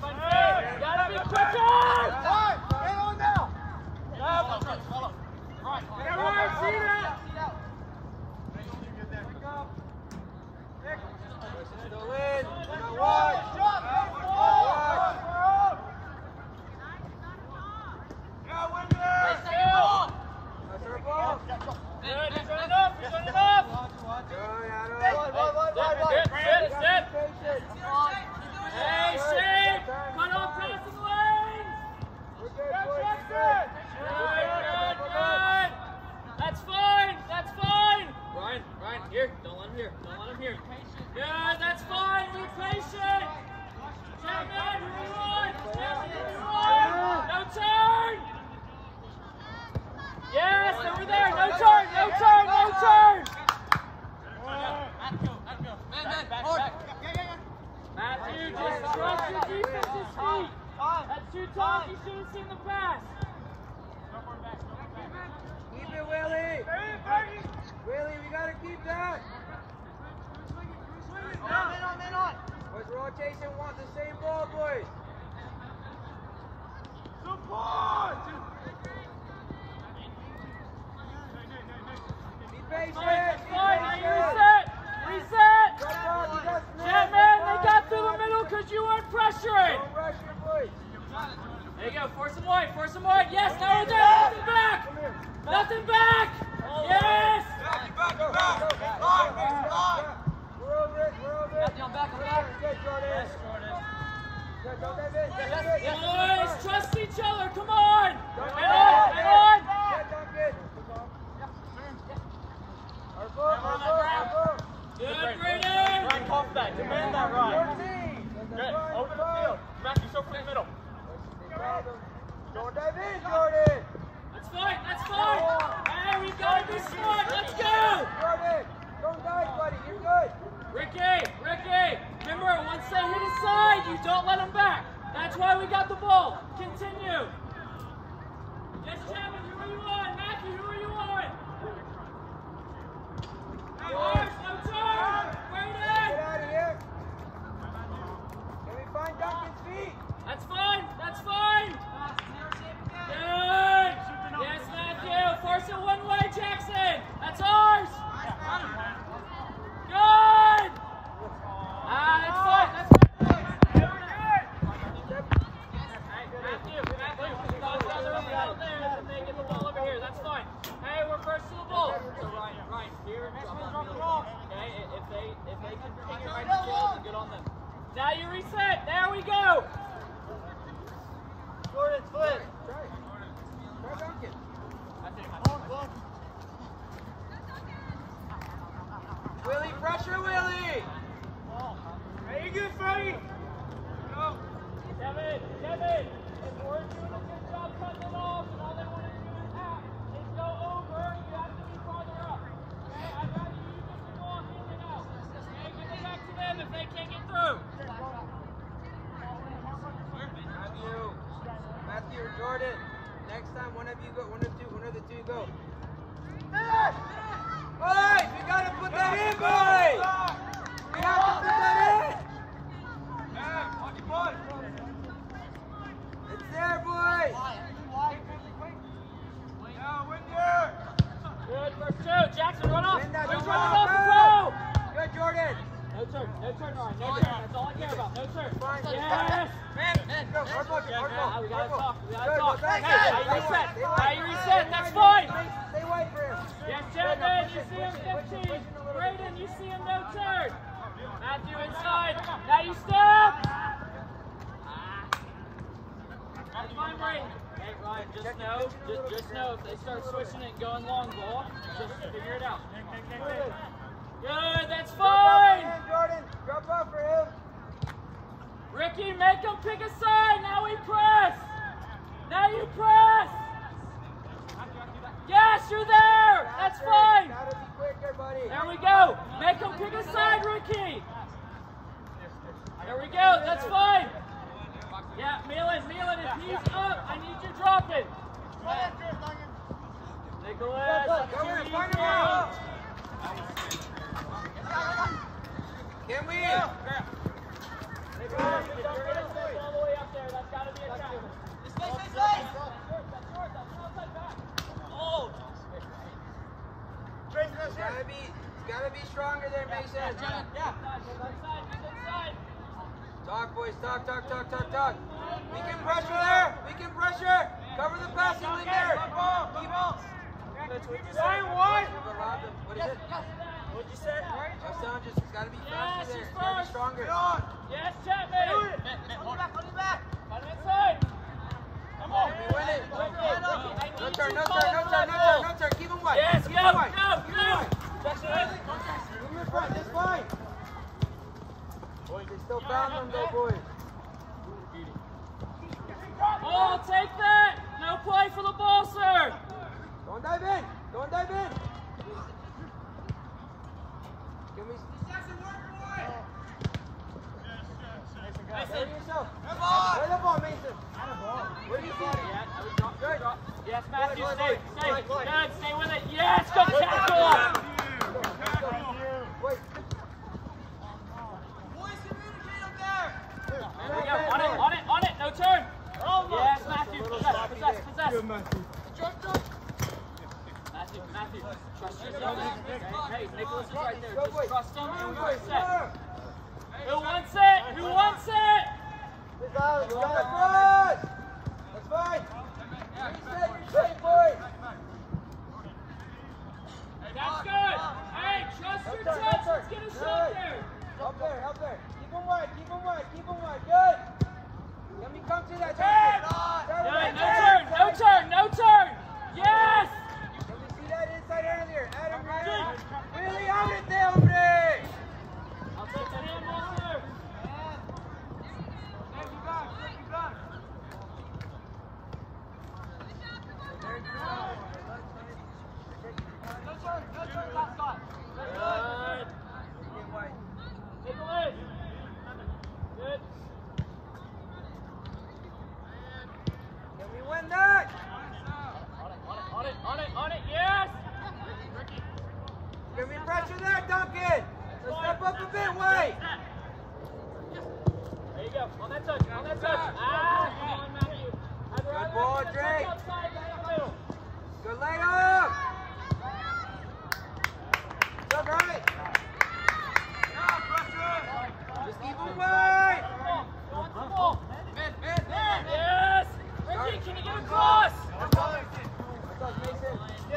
Gotta be quicker! Get on now! Follow. Right, see that? Still in. Watch. Hey, Shane! Cut off passing lanes! Good. That's fine. Ryan, here. Don't let him here. Good, that's fine. Be patient. Chapman, who you want? No turn! Yes, over there. No turn. Matthew, just trust your defense's feet. That's 2 times you should have seen the pass. Keep it, Willie. Willie, we gotta keep that. Man on. What's rotation? Want the same ball, boys. Support. Be patient. Reset. Chapman, they got through the middle because you weren't pressuring. Don't rush your boys. There you go. Force him wide. Yes, now we're there. Nothing back. Yes. We're over it. Good, Jordan. Boys, trust each other. Come on. Head on. Good, Brayden. Ryan, call for that. Demand that, Ryan. Good. Open the field. Matthew, so for the middle. Don't dive in, Jordan. That's fine. Hey, we've got to be smart. Let's go. Jordan, don't dive, buddy. You're good. Ricky. Remember, once they hit his side, you don't let them back. That's why we got the ball. Continue. Yes, Chapman, who are you on? Matthew, who are you on? No turn. Brayden. Get out of here. Can we find Duncan's feet? That's fine. Good. Yes, Matthew. Force it one way, Jackson. That's ours. Good. That's fine. Matthew. Get the ball over here. That's fine. Hey, we're first to the ball. So Ryan, here, drop the ball. Okay, if they can take it right to the ball, then good on them. Now you reset. There we go. Jordan, flip. Try Duncan. Willie, pressure, Willie. Hey, you good, Freddie? Go. Kevin, if we're doing a good job cutting it off and all they want to do is go over, you have to be farther up. Okay, I'd rather you just the ball in and out. Okay, give it back to them if they can't get through. Matthew or Jordan, next time one of the two go. Boys, we gotta put that in, boys! We have to put that in! It's there, boys! Good, first two. Jackson, run off. Win that, Who's don't running run off off, the Good, Jordan! No turn, Ryan. No turn. That's all I care about. No turn. Fine. Yes! Man, go. Hard ball. We gotta talk. Good, Hey, good. how you reset? That's fine. Stay wide for him. Yes, Chapman, you see him 15. Brayden, you see him no turn. Matthew inside. Now you step. That's fine, Brayden. Hey, Ryan, just know if they start switching it and going long ball, just figure it out. Good, that's fine. Jordan, drop off for him. Ricky, make him pick a side. Now we press. Now you press. Yes, you're there. That's fine. Gotta be quicker, buddy. There we go. Make him pick a side, Ricky. There we go. That's fine. Yeah, Milan, if he's up, I need you dropping. Nicholas, Go in, find him easy. out. Can we? All the way Doug. We can pressure there. We can pressure. Cover the passing lane there. Say what? What is it? What'd you say? Touchdown, just gotta be faster there. Gotta be stronger. Yes, Chapman. Hold it back. On the inside. Come on. We win it. No turn. Keep him wide. Yes, Keep go. him wide. Go. Keep him wide. Move your front. That's fine. Boys, they still found them though, boys. Oh, take that. No play for the ball, sir. Don't dive in. Can we... Mason. yourself. Play the ball, Mason. Where do you see it? Good. Yes, Matthew, Good. stay. Good. Good, stay with it. Yes, good tackle. Wait. There we go. On it. No turn. Yes, Matthew. Possess. Matthew. Trust yourself. Hey, Nicholas is right there. Just trust him and we're set. Who wants it? That's fine. Reset your shape, boys. That's good. Hey, trust your touch. Let's get a shot there. Help there. Keep him wide. Good. Let me come to that. No turn. Yes. Can we see that inside earlier? Adam, really ábrete, hombre. I'll take the handball, sir. Good. Nicholas. Good. Can we win that? On it, yes! Can we pressure there, Duncan? Let's step up a bit, Wade. There you go, on that touch. Ah, come on, Matthew. Good ball, Drake. Outside, right in the middle. Good layup. Good right. Just keep him wide. Go on the ball. Yes! Ricky, can you get across? Mason.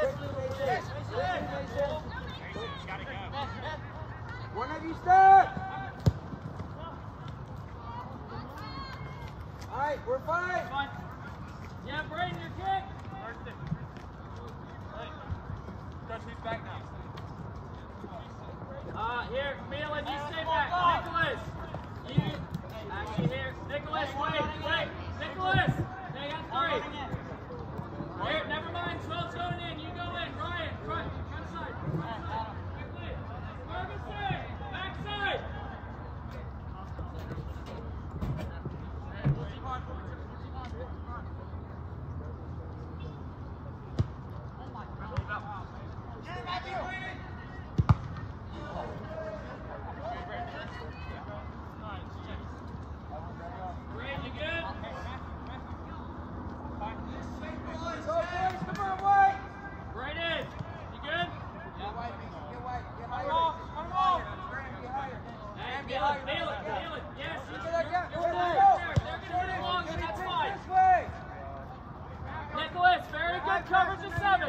One of you start. All right, we're fine. Yeah, Brayden, your kick. Coach, who's back now? Here, Phelan, you stay back. Nicholas, you actually here. Nicholas, wait. Nicholas, they got three. Here, never mind. 12's going in. You go in. Ryan, front side. Quickly. Ferguson, backside. Great, you good? Come on, White. Right in. You good? Get higher. Hey, feel it. Yes, Look at that gap. you're Go. there. They're going to get along, and that's fine. This way. Nicholas, very good coverage of 7.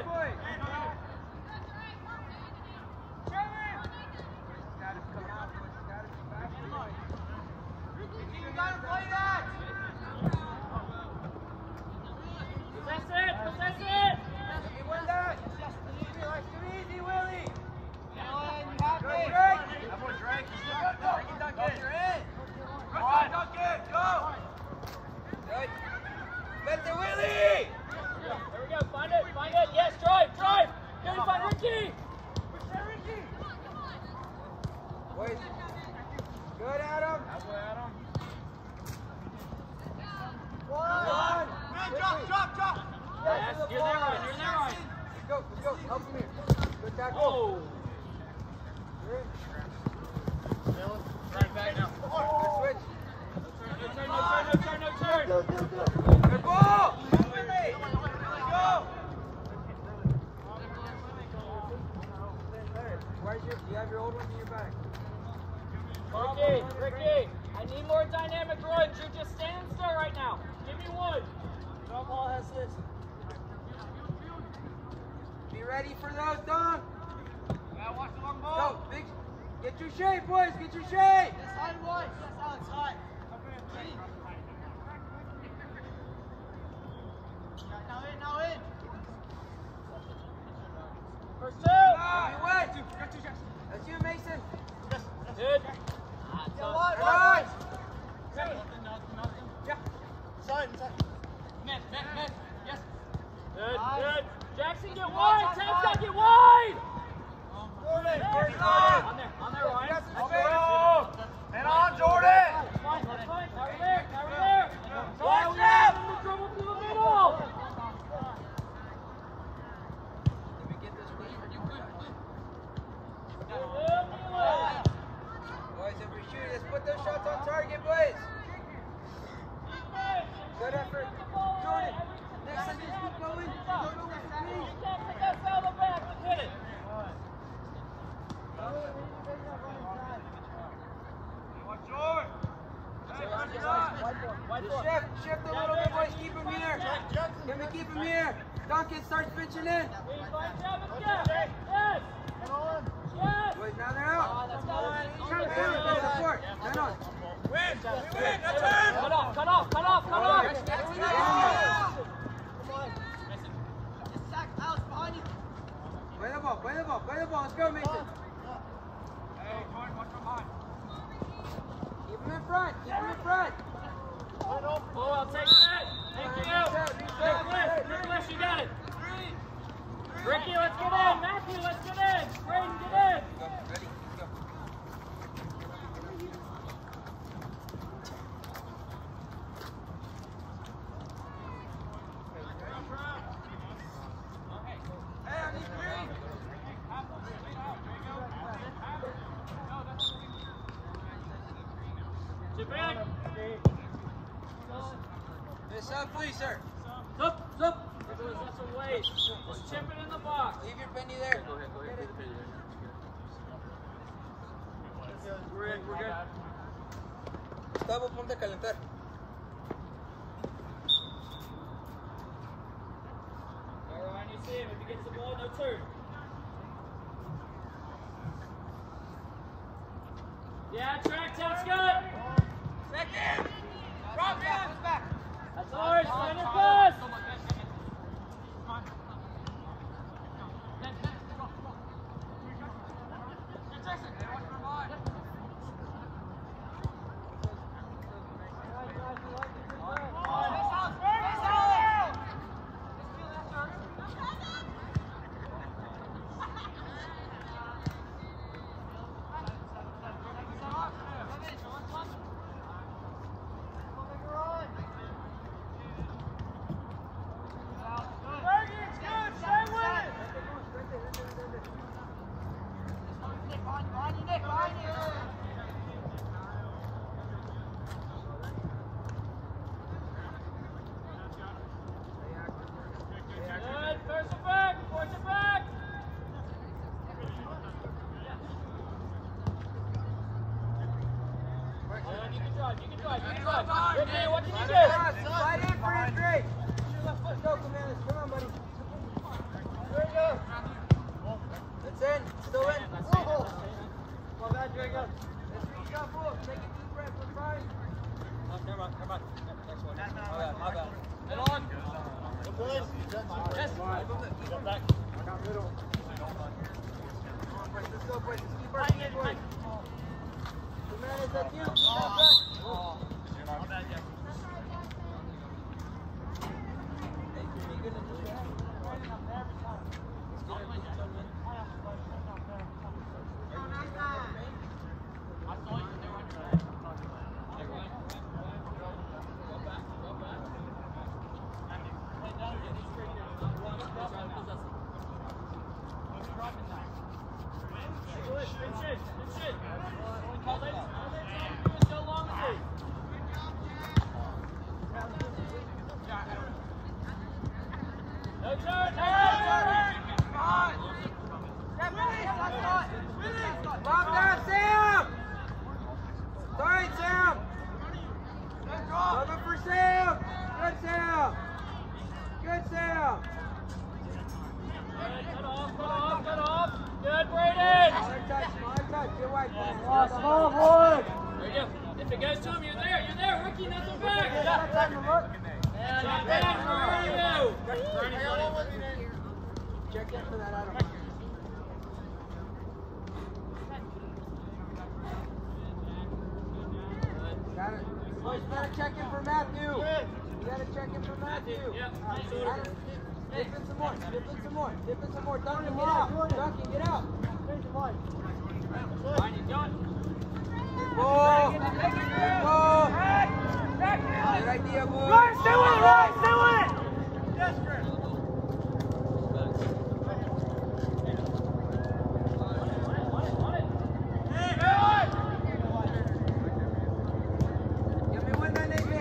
Possess it. You win that. Too easy, Willie. Good, Drake. You're in. Duncan, go. Good. Vete, Willie. There we go. Find it. Yes, drive. Good, find Ricky. Wait. Good, Adam. One. Drop. Yes, you're there right. Let's go. Help him here. Good tackle. Oh. You're in. Right back now. Good switch. No turn. Good ball. Go. Do you have your old one in your bag? Ricky, I need more dynamic run. Drew, just stand still. ready for those, Dom? Yeah, watch the long ball. Go, big. Get your shape, boys. Get your shape. Yes, high wide. Yes, Alex, high. Now in. First two. That's you, Mason. Good. Yeah, wide. Right. Yeah. Side. Net. Yes. Good, good. Jackson, get wide. Tap, get wide. On there, Ryan. Yes, and on, Jordan. That's fine. Now we're there. Watch out. Dribble through the middle. Let me get this one. Boys, if we're shooting, let's put those shots on target, boys. Good effort. Jordan, next time just keep going. You can't take that foul the back. Let's hit it. Shift a little bit, boys. Keep him here. Can we keep him here? Duncan starts pitching in. Yes. Boys, now they're out. That's fine. Good support. Turn on. We win. That's it. Cut off. Play the ball. Let's go, Mason. Hey, Jordan, watch from behind. Keep him in front. Oh, I'll take that. Thank you. Nicholas, you got it. Ricky, let's get in. Matthew, let's get in. Braden, get in. Ready? Go. Hey, I need three. Chip in. This up, please, sir. Zup. Nicholas, that's a waste. Just chip it in the box. Leave your penny there. We're good. Gustavo, ponte a calentar. All right, you see him. If he gets the ball, no turn. Yeah, track, that's good. Second. Drop back. That's ours. Find your pass. Slide in for his great. Let's go, Commanders. Come on, buddy. There you go. That's in. Still in. Well, bad, Drago. Let's reshuffle. Take a deep breath. We're fine. Never mind. Next one. My bad. Head on. Yes. Go back. I got middle. Come on, boys. Let's go, boys. Let's keep working it, boys. Commanders, that's you. Oh. My bad, yeah. Cut off. Good, Brayden. Smaller touch. Get wide. There you go. If it goes to him, you're there, rookie, nothing back. Shot back, where are you? Check in for that Adam. Got it. Boys, better check in for Matthew. You gotta check in for Matthew. Yep. Dip in some more. Duncan, get out. Get out. Fine, he's going. Good ball. Good idea, boys. Ryan, stay with it! Desperate. Give me one that name in.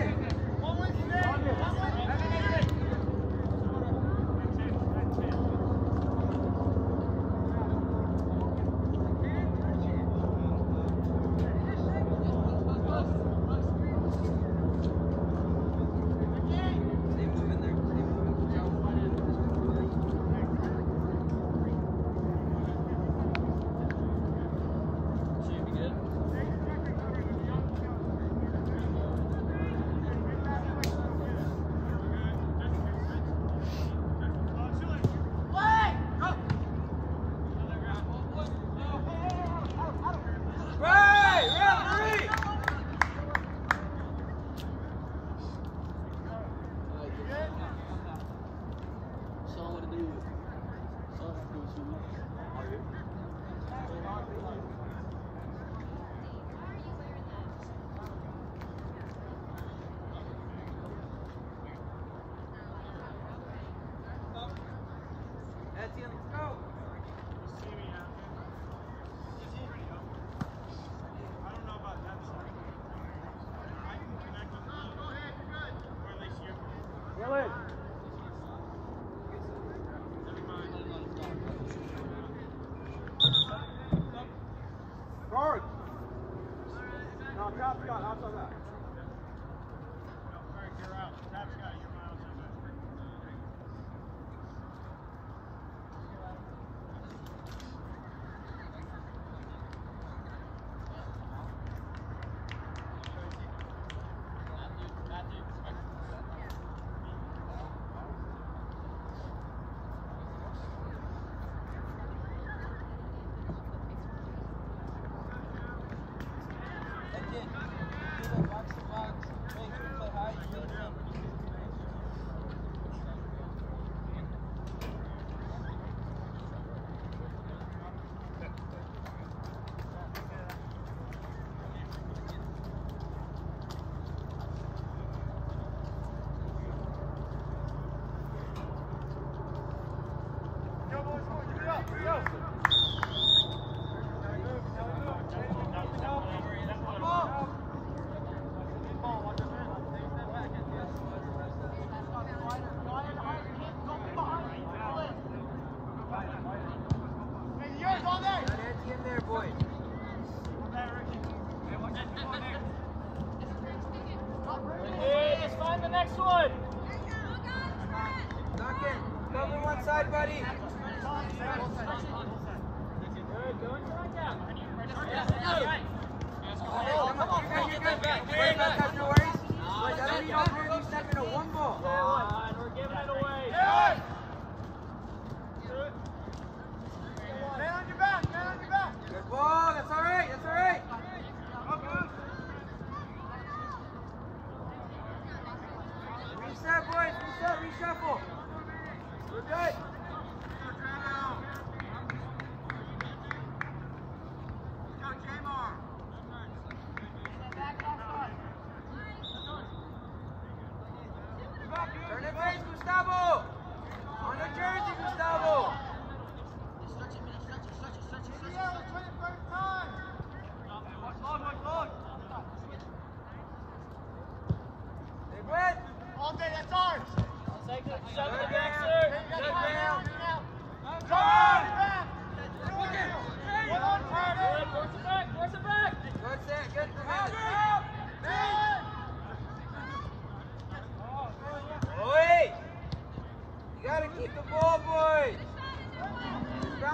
Guard. No, Cap's got outside that. You're out. Cap's got you're outside that.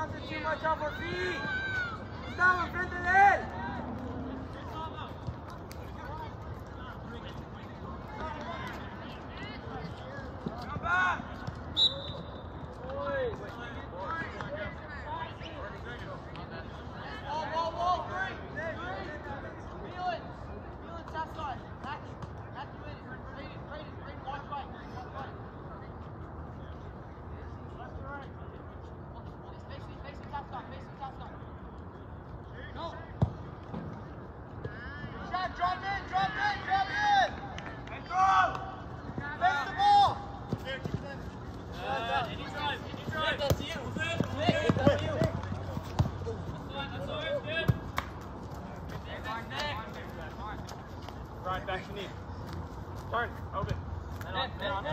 bouncing too much off our feet. Estamos enfrente de él. Come back. Wall, three. Feel it, south side. Back you in it. Trade it, watch right. Left to right. Facing top side. Go. Shot, drop in. And go. Face the ball. Any drive. That's you. That's you. Ryan, back to knee. Turn, open. Back. Let him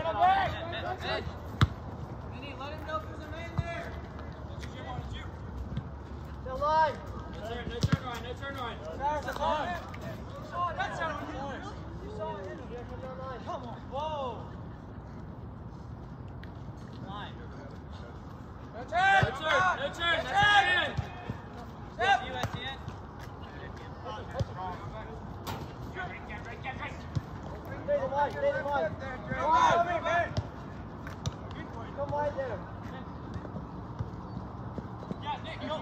know if there's a man there. It's you. The line. No turn, Ryan. That's the line. You saw it. Here comes our line. Come on. Whoa. Line. No turn. No turn. That's the end. Step. You at the end. Stay the line. Come wide there. Yeah, Nick, go.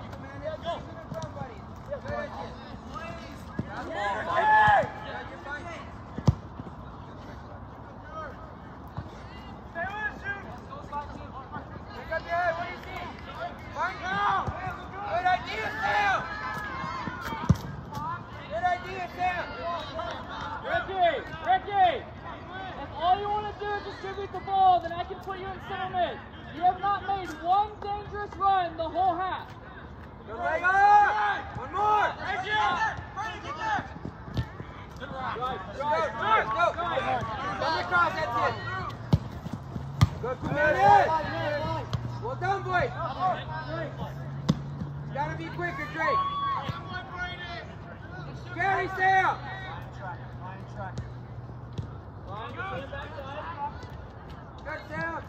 Ricky! If all you want to do is distribute the ball, then I can put you in center mid. You have not made one dangerous run the whole half. One more. Right here. Drive. Go. Come across, that's it. Go, Kumanis. Well done, boys. Gotta be quicker, Drake. Gary, stay up. Cut down.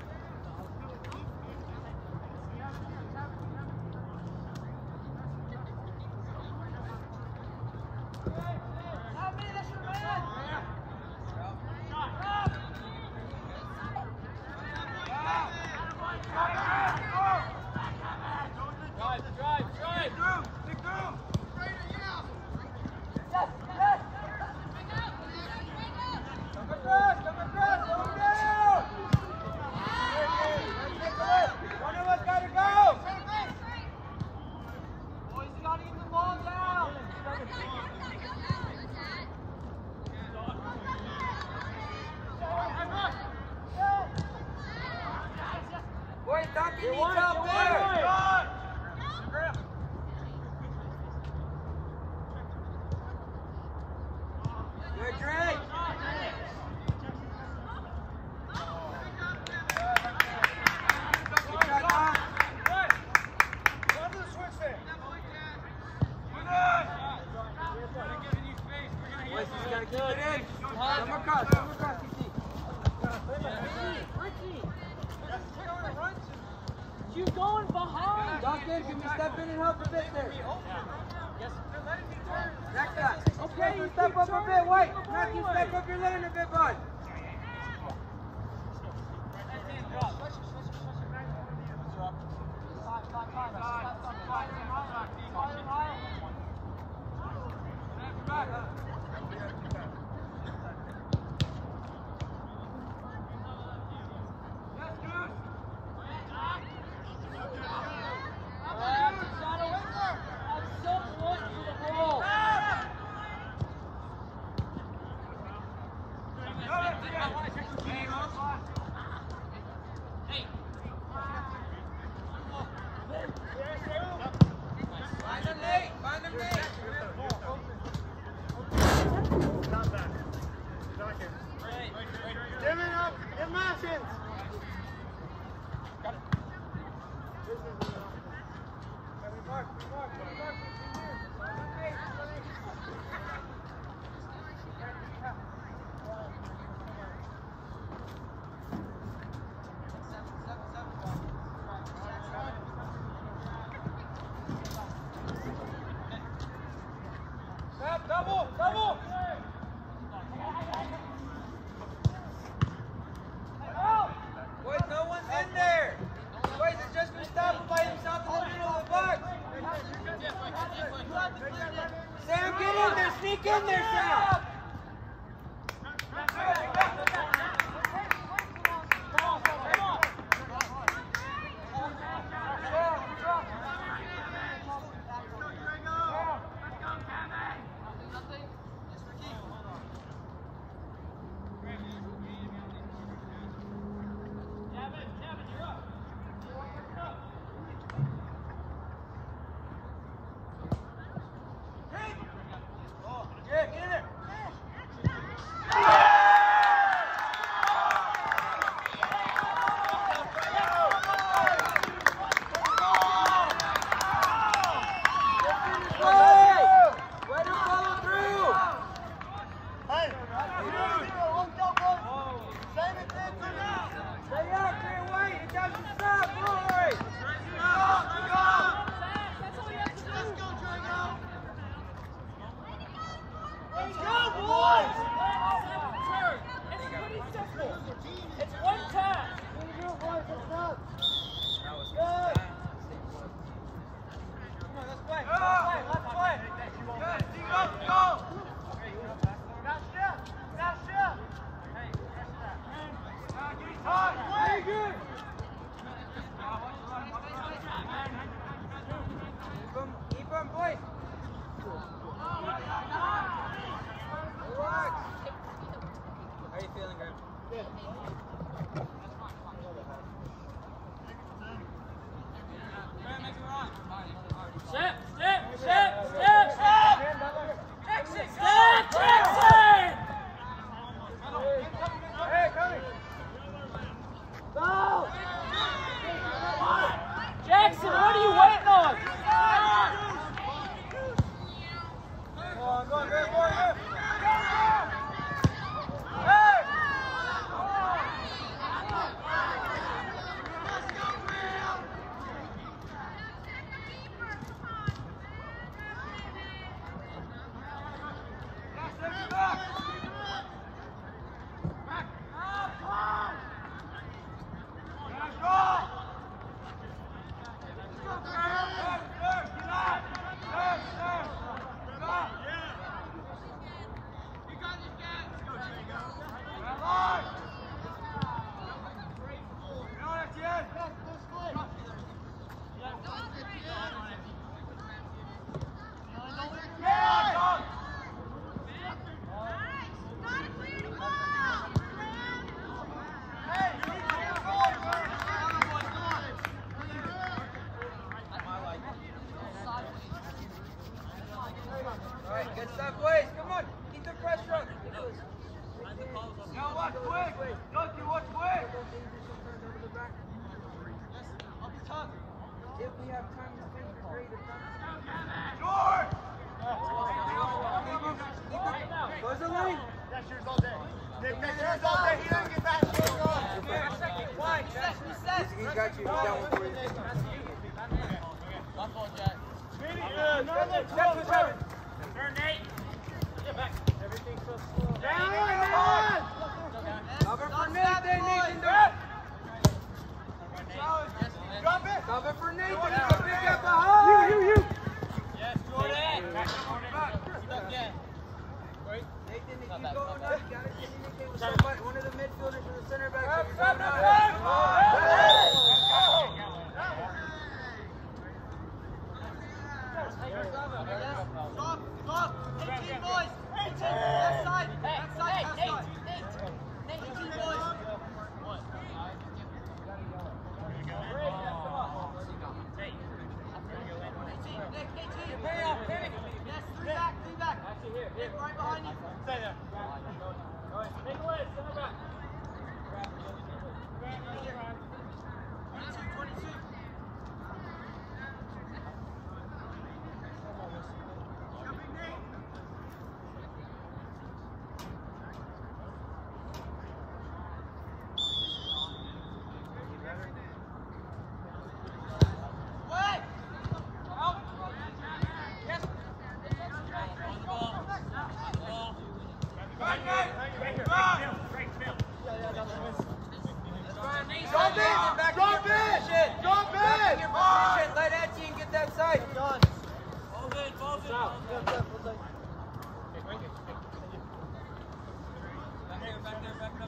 You going behind? Duncan, can you step in and help a bit there? Yes. Next guy. Okay, you you step keep up a turning, bit. Wait, keep Matthew, going. step up your lane a bit, bud. Sneak in there, Sal!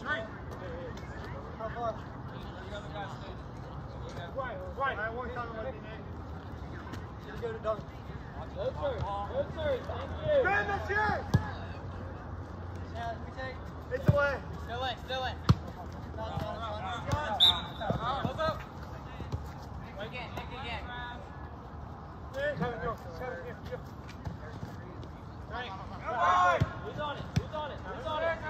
Right. I want time to go to Doug. Good, sir. Good, sir. Thank you. Grab the shirt! Yeah, we take. It's away. Still in, still in. Go, go. Again, Nick again. Kevin, go. Kevin, here. Right. Who's on it? Who's on it? Who's on it?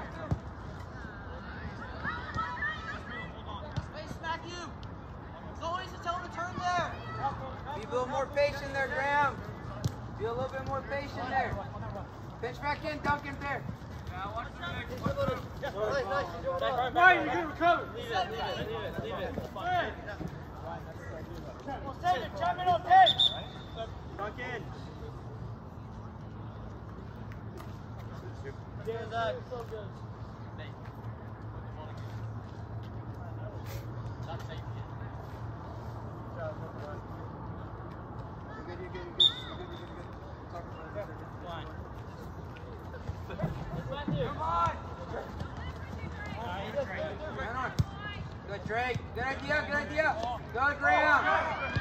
Space smack you. Always tell him to turn there. Be a little more patient there, Graham. Be a little bit more patient there. Pinch back in, Duncan there. Ryan, you can recover. Leave it. Well, save it. Jump in on 10. Duncan. Yeah, Zach. So good. Good, Drake. Good idea. Go, Graham.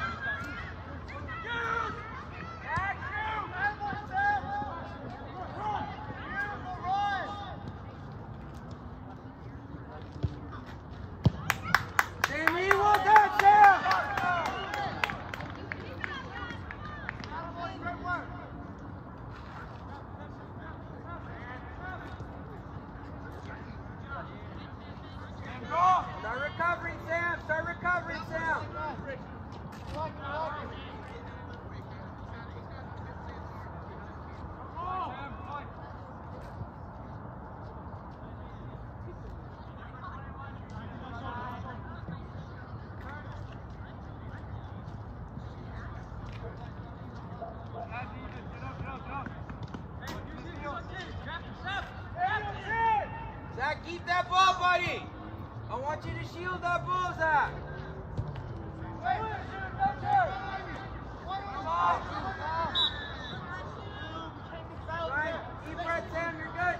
Start recovering, Sam. Zach, keep that ball, buddy. I want you to shield that ball, Zach. Deep breath, Sam, you're good.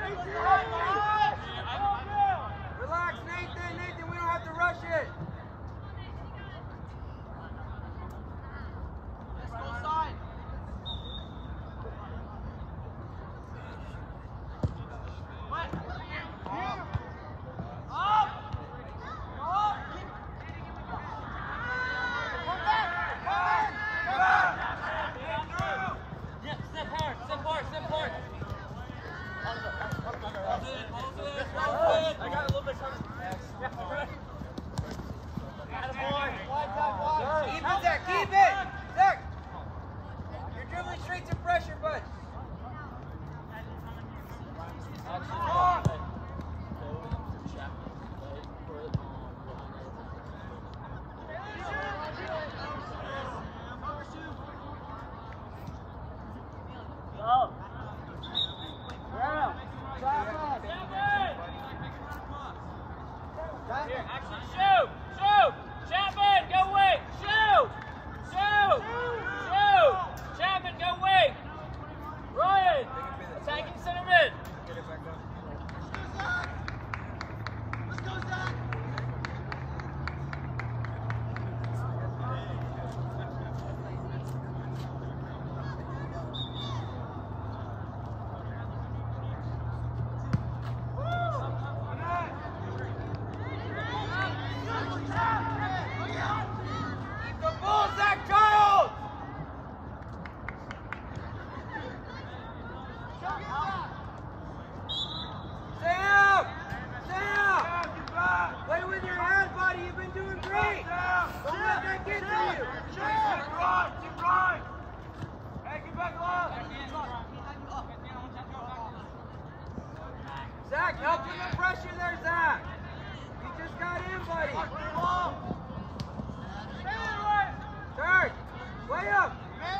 Relax, Nathan, we don't have to rush it. Let's go side. Keep it! Zach! You're dribbling straight to pressure, bud. Here, actually, shoot! Chapman, go wait! Shoot! Chapman, go wait! Ryan, attacking center mid. Let's go, Zach! Zach, help him the pressure there, Zach. You just got in, buddy. Turn. Way up.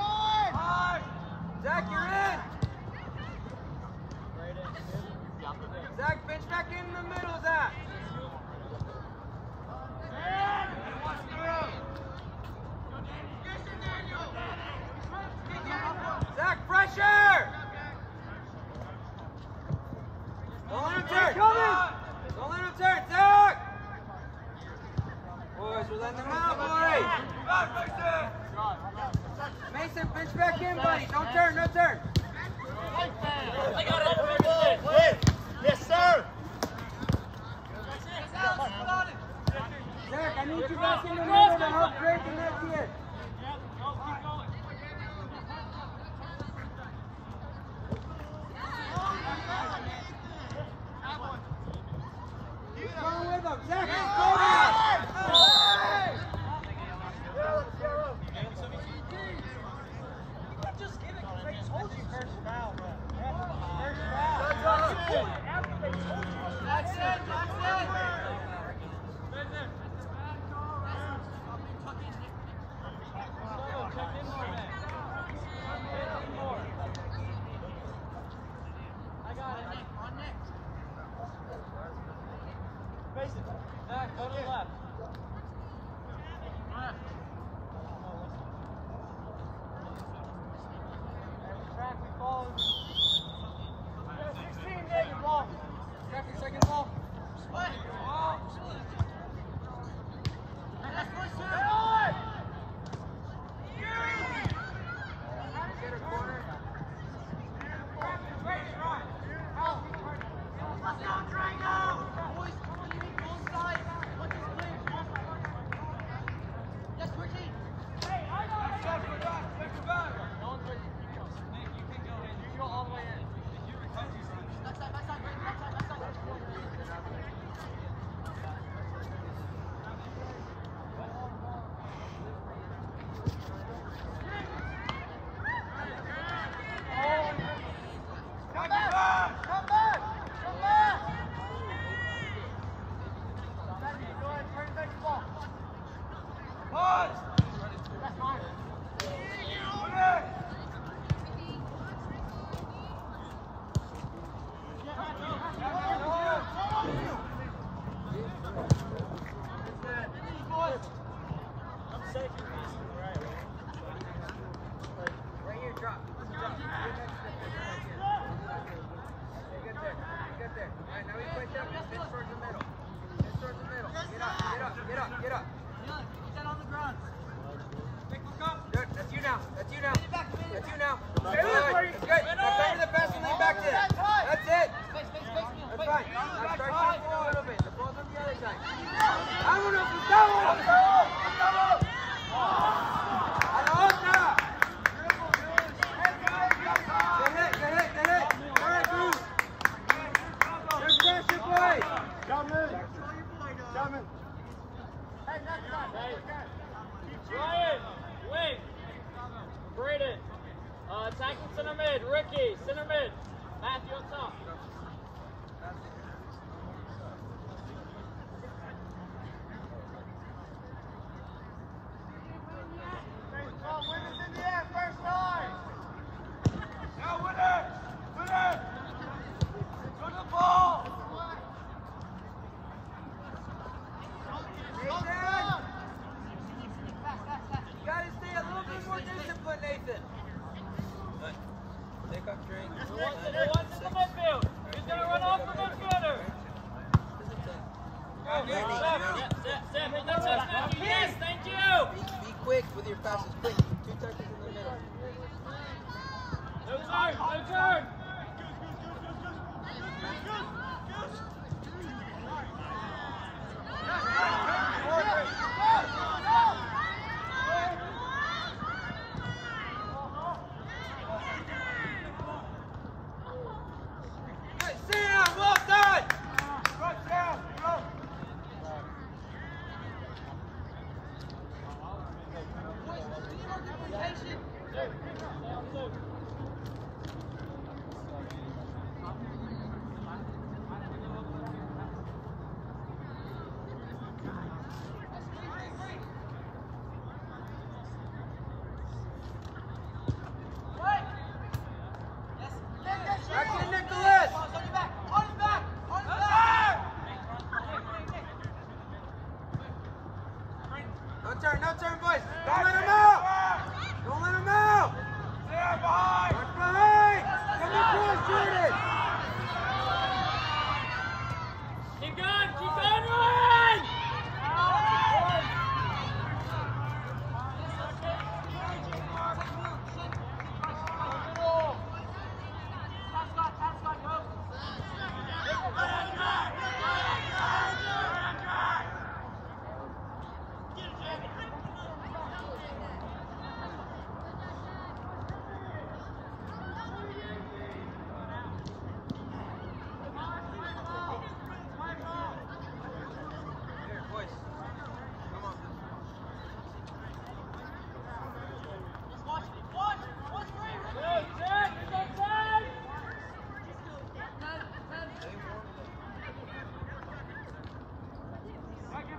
Zach, you're in. Zach, pitch back in the middle, Zach. Zach, pressure. Don't let him turn. Don't let him letting them out, boys. Mason, pinch back in, buddy. Don't turn, no turn. I got it. Wait. Yes, sir. Zach, I need you back in the middle to help Drake and that kid. Keep going with him. Zach, let's go Just give it because I told you first foul, bro. That's it. Zach, go to the left. Track, we follow. 16, David, ball. Track your second ball. What? Ball. Get a corner. Ryan, wing. Braden. Attacking center mid. Ricky, center mid. Matthew on top. Yes, thank you. Be quick with your passes, quick. 2 touches in the middle. No turn, no turn. Sam, well done. No turn, boys. Don't let him out. Don't let him out. Stay behind. Mark behind. Come across, Jordan. Keep going, Ryan.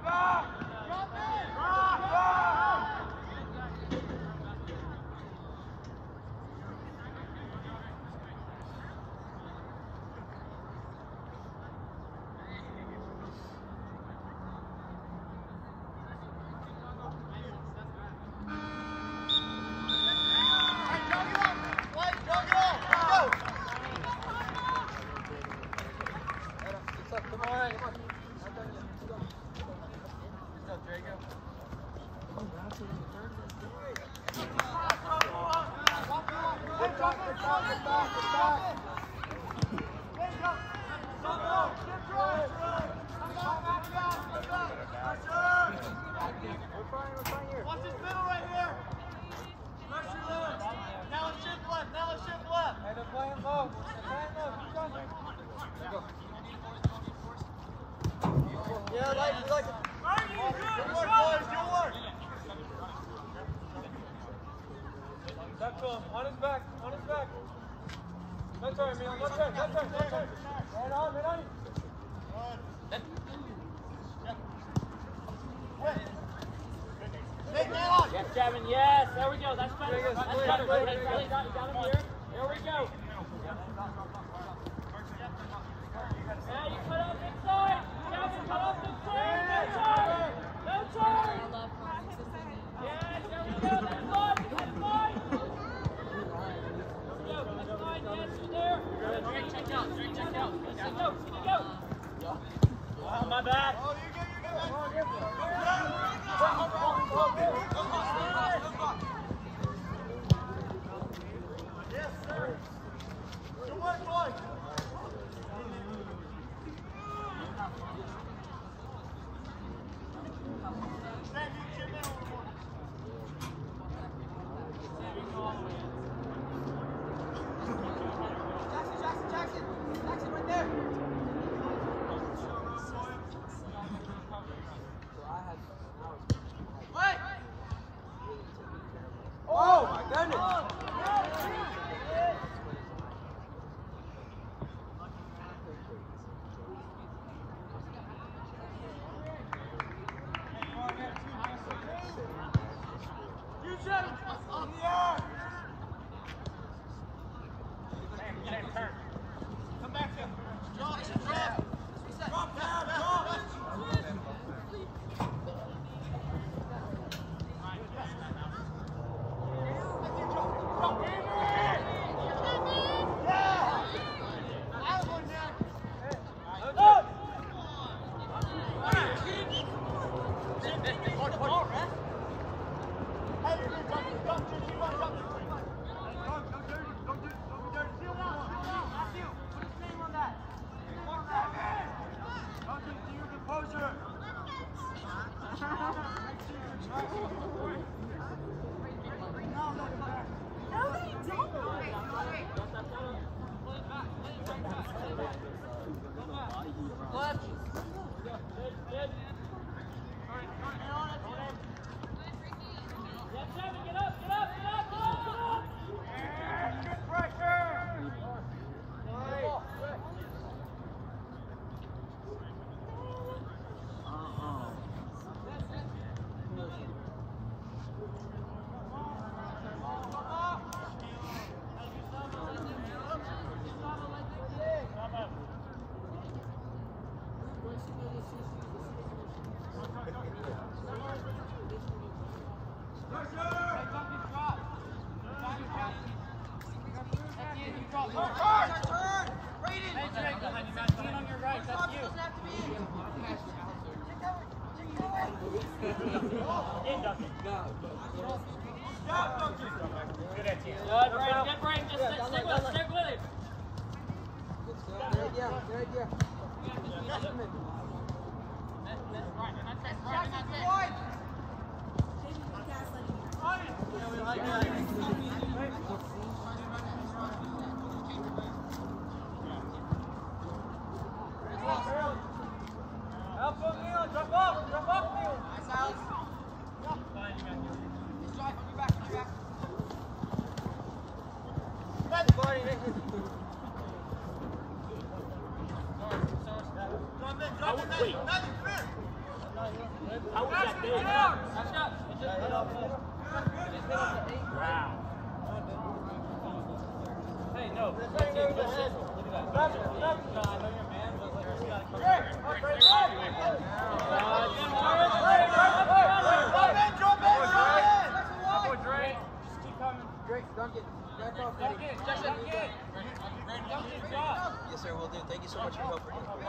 Yes, there we go. That's better. That's better. Really got him here. There we go. Now you cut off inside. Gavin, cut off inside. No turn. No turn. Yes, there we go. That's fine. That's fine. There we go. That's fine. Yes, you're there. Good. Check out. Check out. Go. Oh, my bad. Oh, you go. Yes, sir. Good work, boys. Jackson, right there. Oh my goodness! You shut him! Yeah! Turn. Come back here. Drop. Drop down. Good brain, just stick with it. Good idea. Help him, Neil. Drop off, Neil. Nice, Alex. Fine, you got it. Just drive on your back, That's funny, Nick. Drop in, nothing, come here. Hey, no. Look at that. Yes, sir, we'll do. Thank you so much for your help.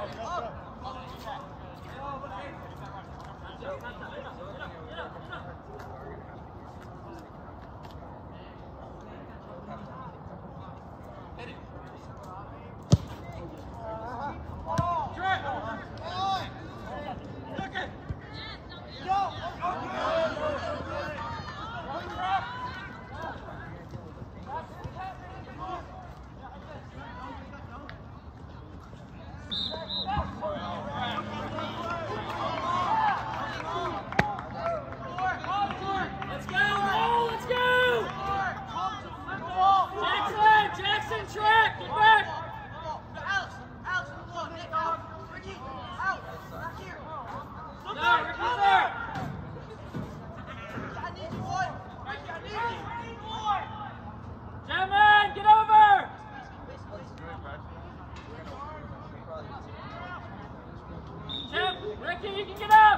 You can get up!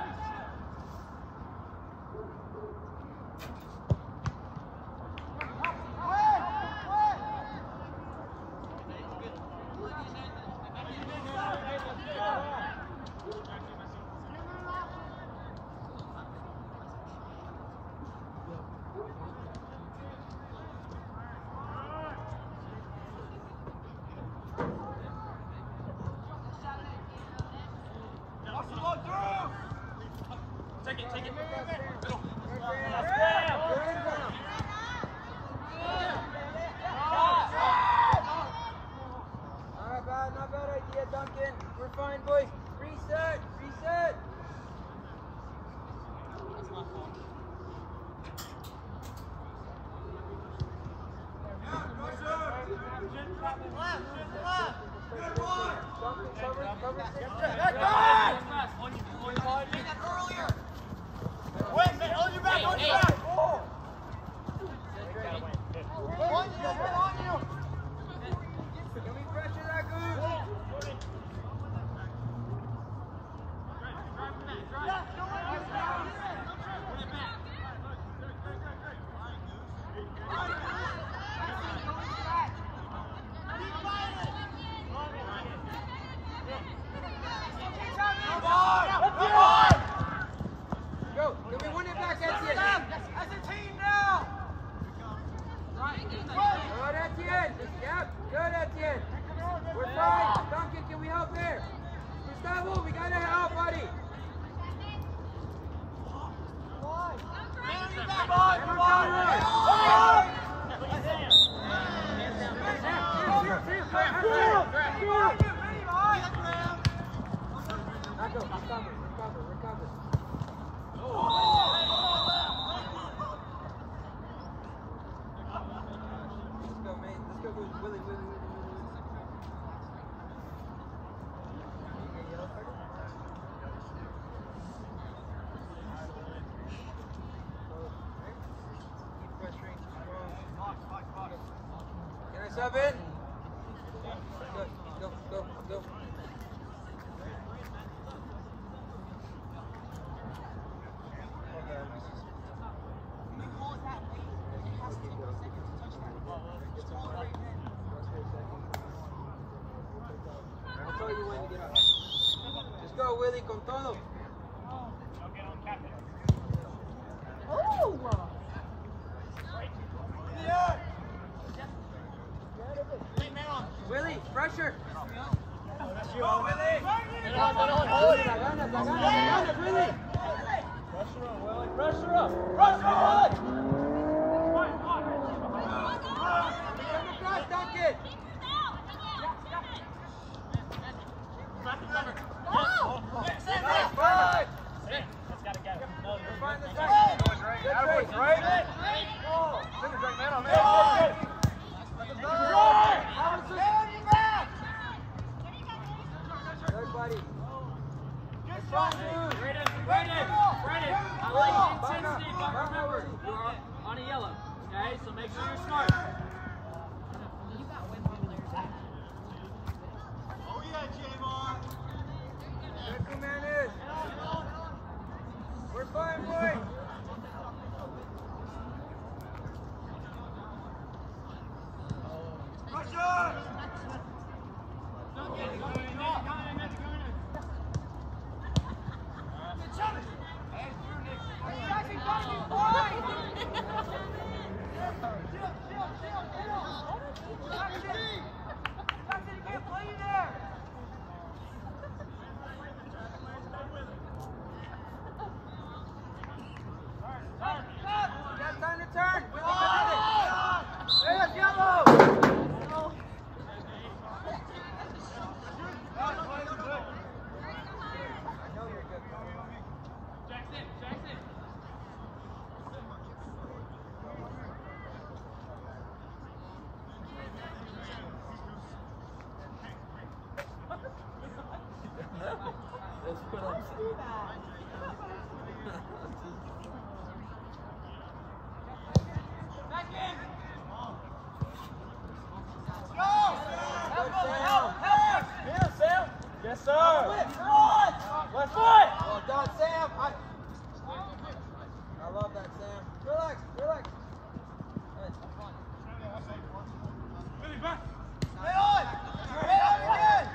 Take it. Not bad idea, Duncan. We're fine, boys. Reset. That's my fault. Sub in. Go. I'll tell you when to get up. Just go, Willie, con todo. Willie, pressure. Go, Willie. Willie. Pressure up. Come across, Duncan. That's gotta go. Find the second. Good Right. Finish right, man. Good, buddy. Brandon, I like intensity, but remember, you are on a yellow. Okay, so make sure you're smart. Oh yeah, J-Mar. Good man. We're fine, boys. Pressure! Time to turn. There's yellow. Jackson. That's what I'm saying. Back in. Here, Sam. Yes, sir. Left foot. Well done, Sam. I love that, Sam. Relax. Good. Billy, back. Stay on again.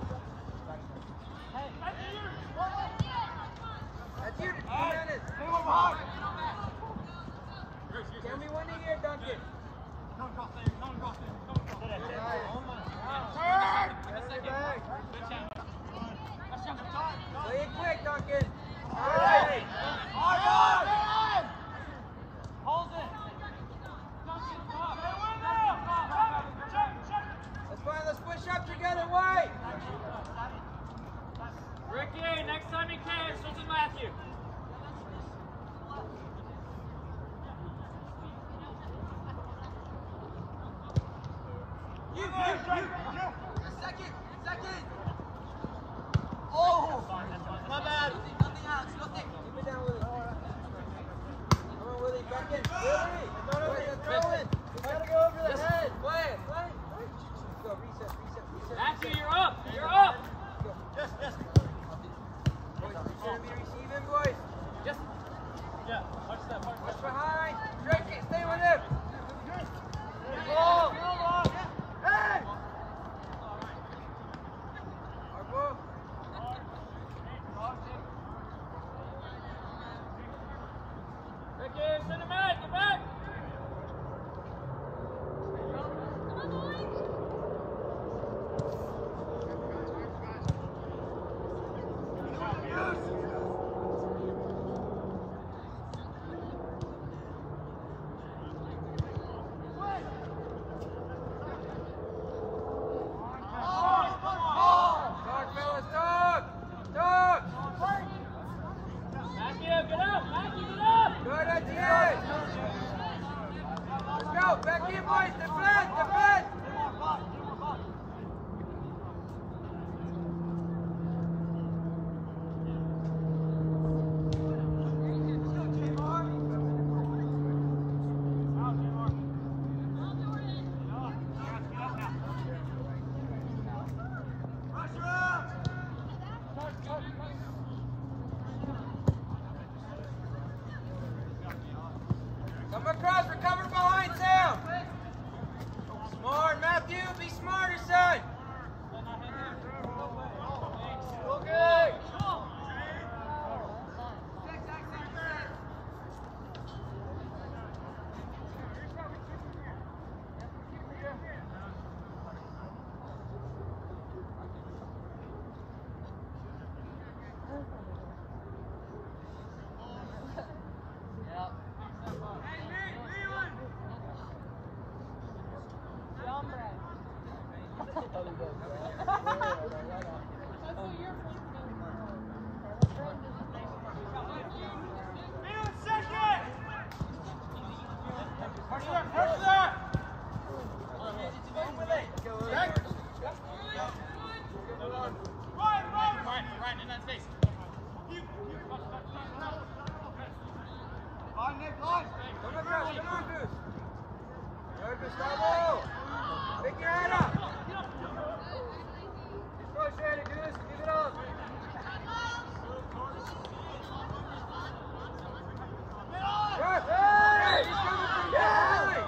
That's you. Stay over behind. Tell me when to hear, Duncan. Come across there. Play it quick, Duncan. Hey. Hold it. That's fine. Let's push up together, White. Ricky, next time you can, switch with Matthew. Second. Oh, my bad. Nothing. Keep it down, Willie. Come on, Willie. Back in. Willie. Throw it. You gotta go over the head. Play it. Go. Reset. Matthew, you're up. Go. Yes. Boys, you're gonna be receiving, boys. Just. Yeah, watch that part. Watch behind. Drake it. Stay with him. Ball. Hey. Our ball. Ricky, send him out. Get back. Talk, fellas, talk. Matthew, get up. Good idea. Let's go. Back in, boys. Defend. Come across, recover behind Sam. Smart, Matthew, be smarter, son. Okay. Come across, come on, Goose. There, Gustavo. Pick your head up. Just frustrated, Goose. Give it up. Good. Hey, he's coming from behind.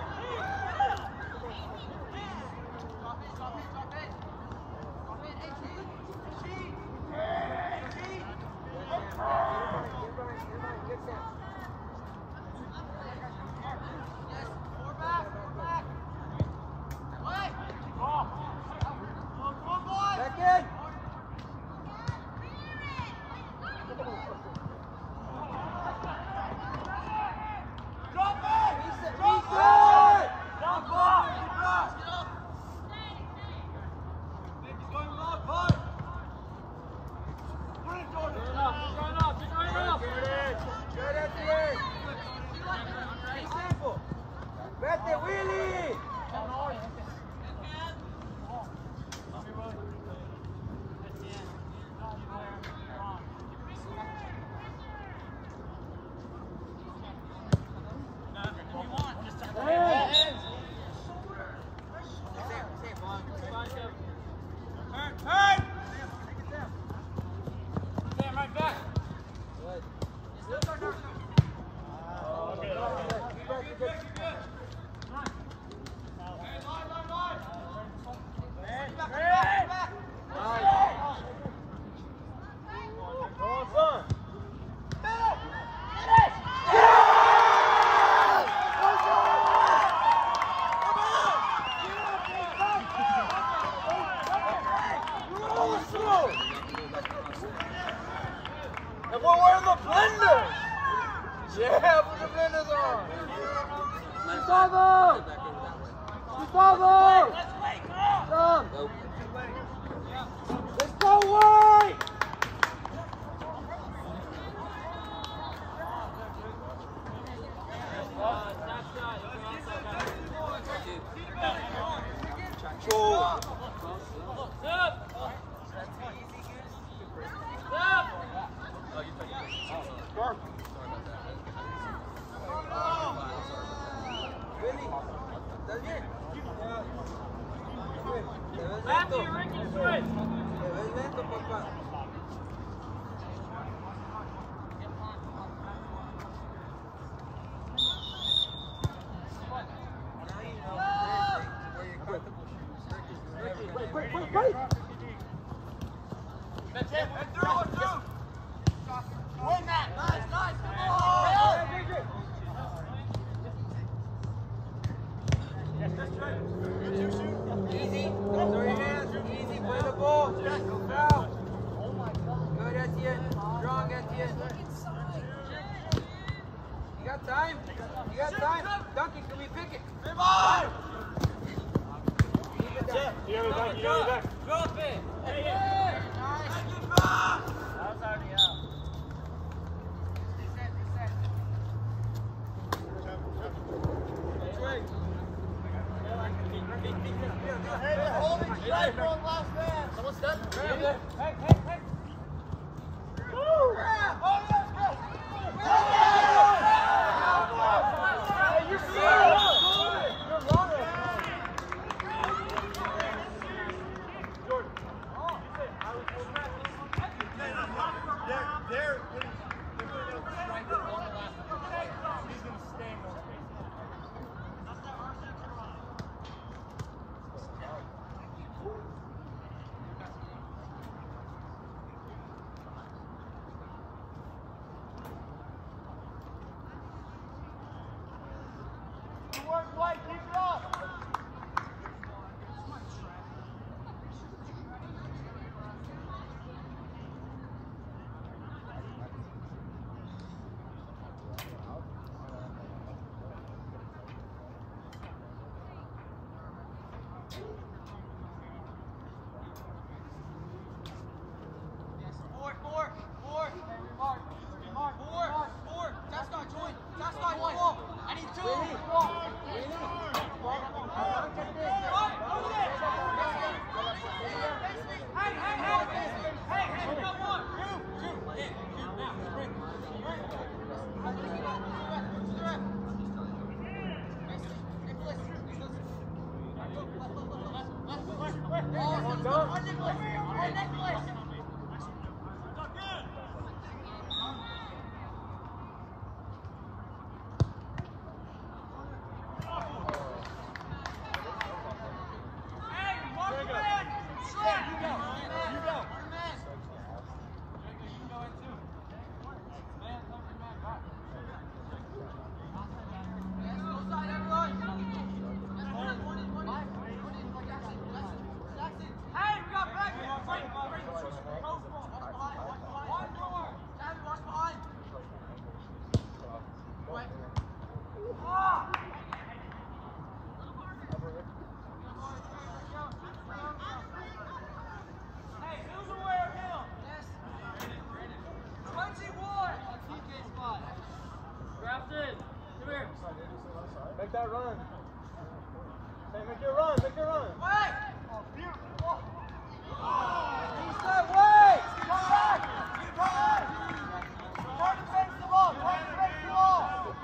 Make that run. Hey, make your run, make your run. Wait! Oh, beautiful. East side, wait! Come back! Keep going! Turn to face the ball, turn to face the ball.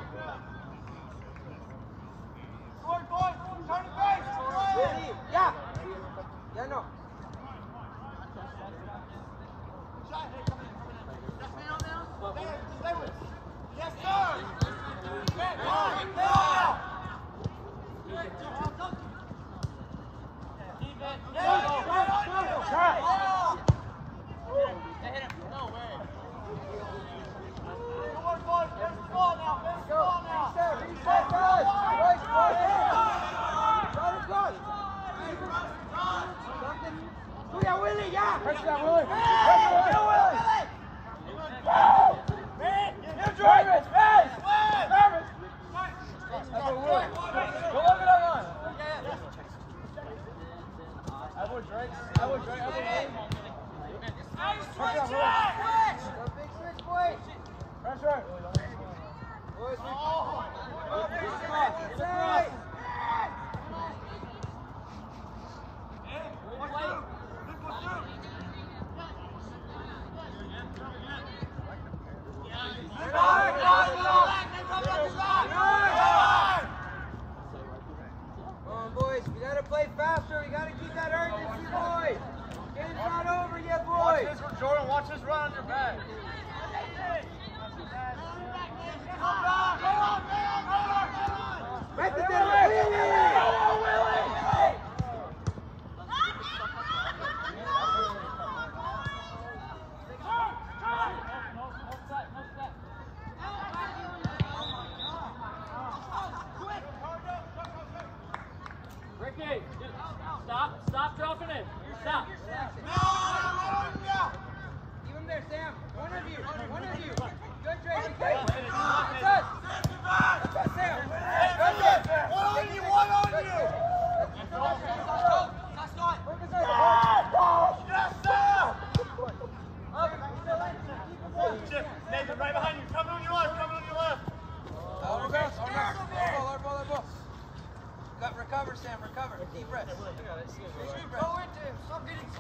Boy, turn to face, Ready? Yeah! Yeah, no. Shot, hey, come in. That's me on now? Stay with us. Yes, sir! Get on, now! Watch this run on your back. Right there, Ricky, stop dropping it. Stop. There, Sam. One of you. Good trade. Good. One on you. Chip, Nathan, right behind you. Coming on your left. Recover, Sam. Recover. Deep breath. Deep breath. Go into him. Stop getting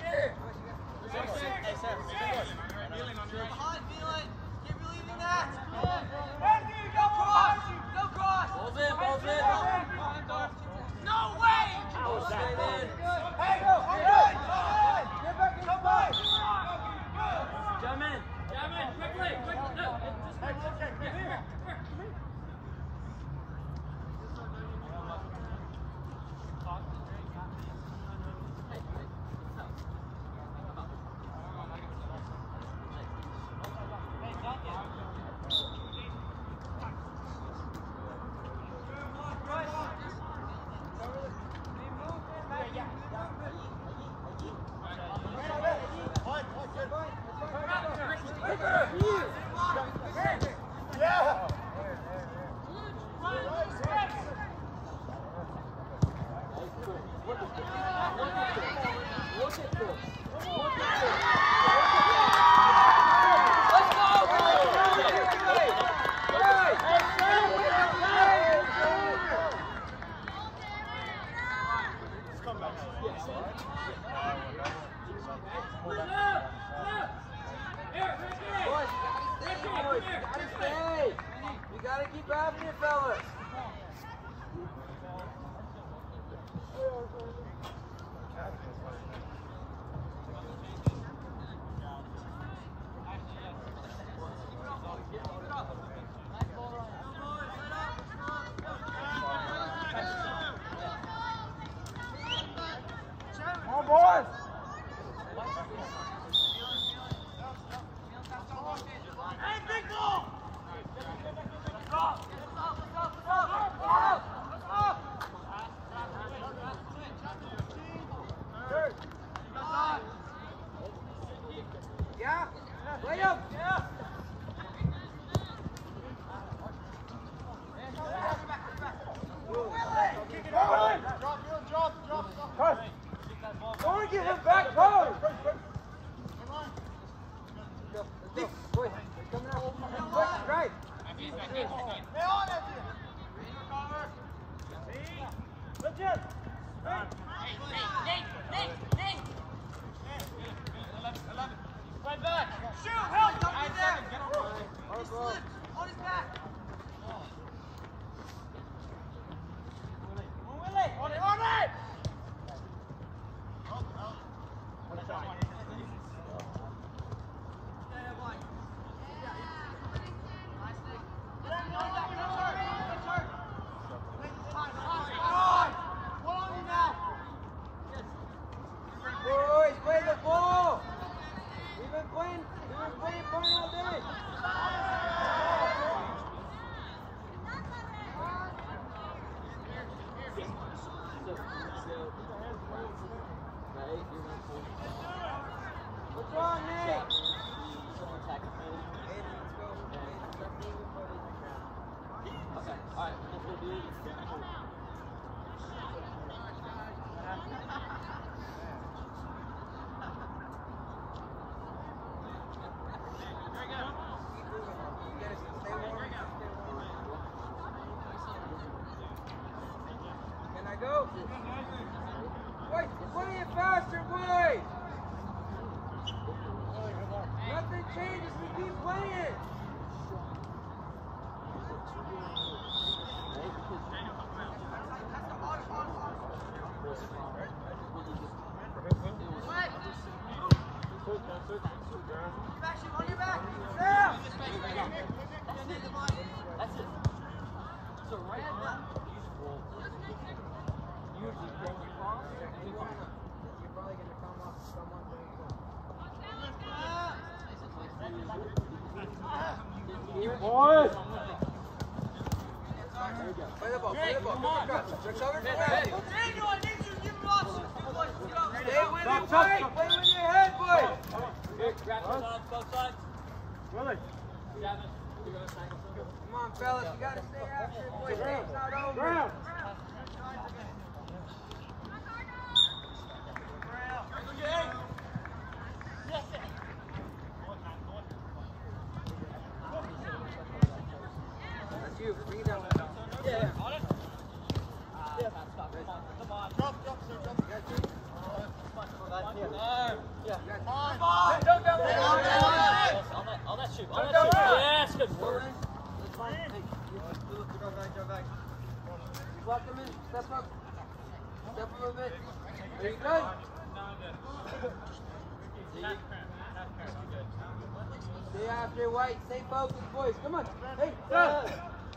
Stay focused, boys. Come on. Hey, stop.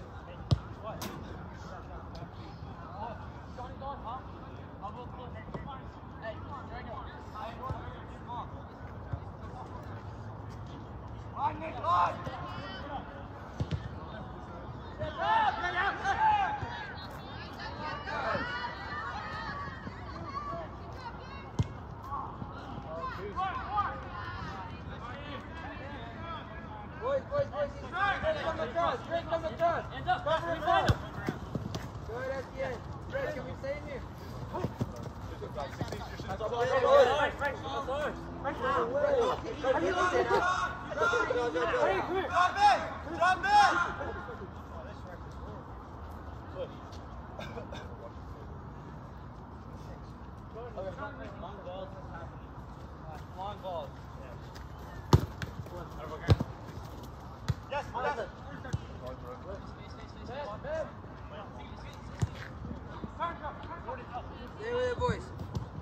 Stay with it, boys.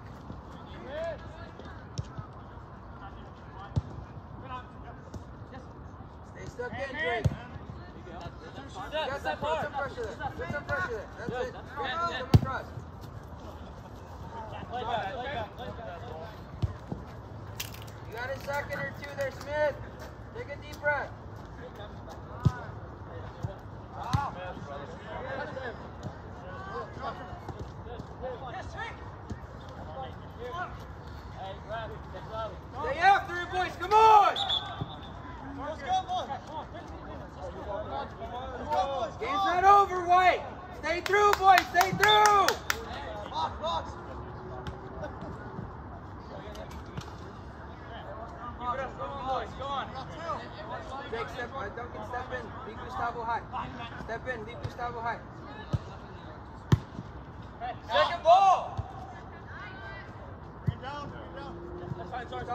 Stay stuck in, Drake. Got some pressure there. Put some pressure there. That's it. Come across. You got a second or two there, Smith. Take a deep breath. Stay after it, boys. Come on. Let's go, boys. Game's not over, White. Stay through, boys. Stay through. Box. Keep it up, boys. Go on. Jake, step, Duncan, step in. Leave Gustavo high. Step in, leave Gustavo high. Second ball! Bring it down, bring it down. That's fine, sorry.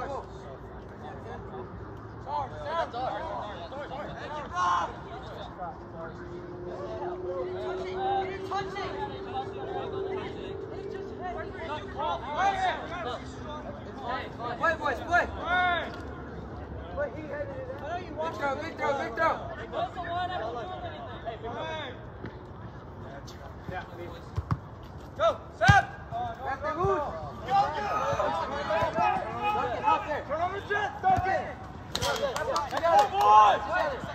Play, boys, play. Big throw. Go, Sam! Back there, Goose! Duncan, out there! Turn over Jet, Duncan! I got it, boys!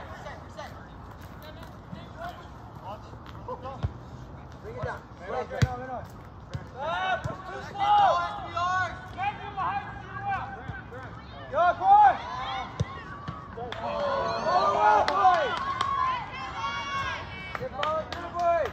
Bring it down. Right. Stop! It's too slow! Get him behind you. Go, boys! Follow up, boys! Get followed through, boys!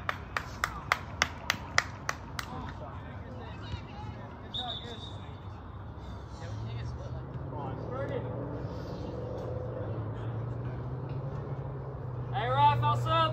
Hey, Raf, all sub.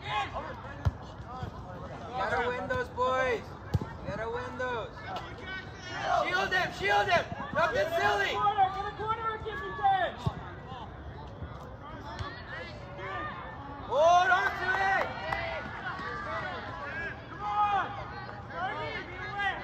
You gotta win those, boys. You gotta win those. Shield him! Shield him! Nothing silly! Get a corner if you can! Hold on to it! Come on! Fergie, be aware!